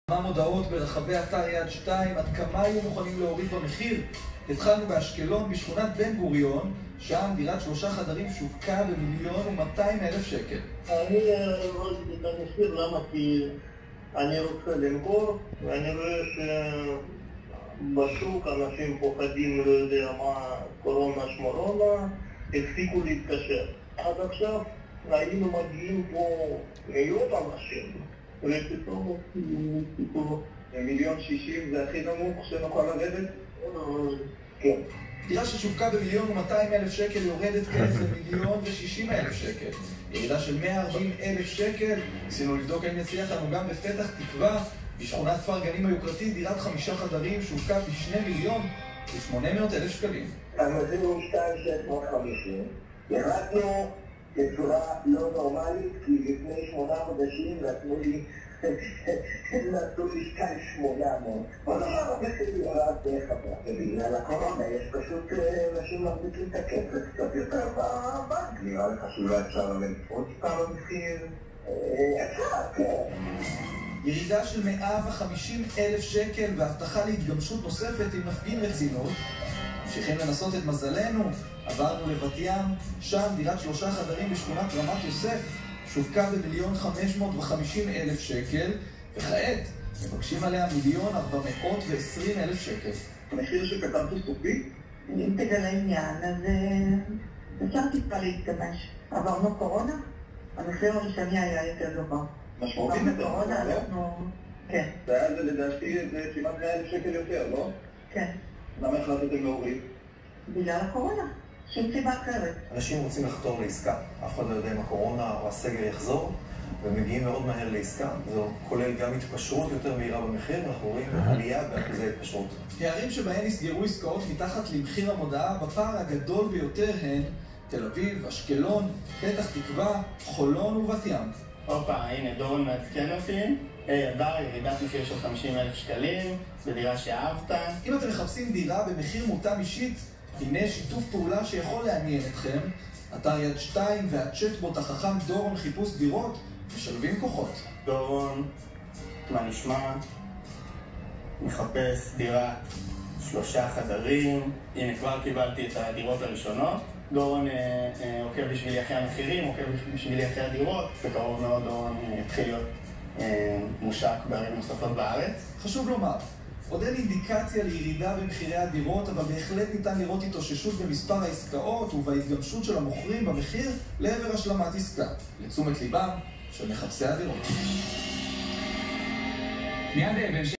כמה מודעות ברחבי אתר יד 2 עד כמה היו מוכנים להוריד במחיר. התחלנו באשקלון בשכונת בן גוריון, שם דירת 3 חדרים שווקה ב1,200,000 שקל. אני הורדתי את המחיר, למה? כי אני רוצה למכור, ואני רואה שבשוק אנשים פוחדים, לא יודע מה, קורונה שמורונה, הפסיקו להתקשר. עד עכשיו היינו מגיעים פה מאות אנשים, ופתאום הפסיקו. 1,060,000 זה הכי נמוך שנוכל לרדת? כן. דירה ששווקה ב1,200,000 שקל יורדת כעת ל1,060,000 שקל. ירידה של 140,000 שקל. ניסינו לבדוק האם יצליח לנו גם בפתח תקווה, בשכונת כפר גנים היוקרתית, דירת 5 חדרים שווקה ב2,800,000 שקלים. המחיר הוא 2,650. ירדנו בצורה לא נורמלית, כי לפני 8 חודשים נתנו לי 2,800. בוא נאמר, המחיר ירד בחברה. ובגלל הקורונה יש פשוט אנשים מחזיקים את הכסף קצת יותר בבנק. נראה לך שאולי אפשר עוד פעם המחיר? אפשר, כן. ירידה של 150,000 שקל והבטחה להתגמשות נוספת עם מפגין רצינות. ממשיכים לנסות את מזלנו, עברנו לבת ים, שם דירת 3 חדרים בשכונת רמת יוסף שווקה ב1,550,000 שקל, וכעת מבקשים עליה 1,420,000 שקל. המחיר שכתבתי סופי? אם תגלה עניין, אז אפשר טיפה להתגמש. עברנו קורונה, המחיר הראשוני היה יותר גבוה. משמעותית יותר, קורונה, לא? אנחנו... כן. זה היה לדעתי זה כמעט 100,000 שקל יותר, לא? כן. למה החלטתם להוריד? בגלל הקורונה. שום סיבה אחרת. אנשים רוצים לחתור לעסקה. אף אחד לא יודע אם הקורונה או הסגר יחזור, ומגיעים מאוד מהר לעסקה. זה כולל גם התפשרות יותר מהירה במחיר, אנחנו רואים עלייה באחוזי התפשרות. הערים שבהן נסגרו עסקאות מתחת למחיר המודעה בפער הגדול ביותר הן תל אביב, אשקלון, פתח תקווה, חולון ובת ים. הופה, הנה דורון מעדכן אותי. הדר, ירידת מחיר של 50,000 שקלים, בדירה שאהבת. אם אתם מחפשים דירה במחיר מותאם אישית, הנה שיתוף פעולה שיכול לעניין אתכם. אתר יד 2 והצ'טבוט החכם דורון חיפוש דירות משלבים כוחות. דורון, מה נשמע? מחפש דירת 3 חדרים. הנה כבר קיבלתי את הדירות הראשונות. דורון עוקב בשבילי אחרי המחירים, עוקב בשבילי אחרי הדירות. בקרוב מאוד דורון התחיל להיות מושק בערים נוספות בארץ. חשוב לומר, עוד אין אינדיקציה לירידה במחירי הדירות, אבל בהחלט ניתן לראות התאוששות במספר העסקאות ובהתגמשות של המוכרים במחיר לעבר השלמת עסקה, לתשומת ליבם של מחפשי הדירות.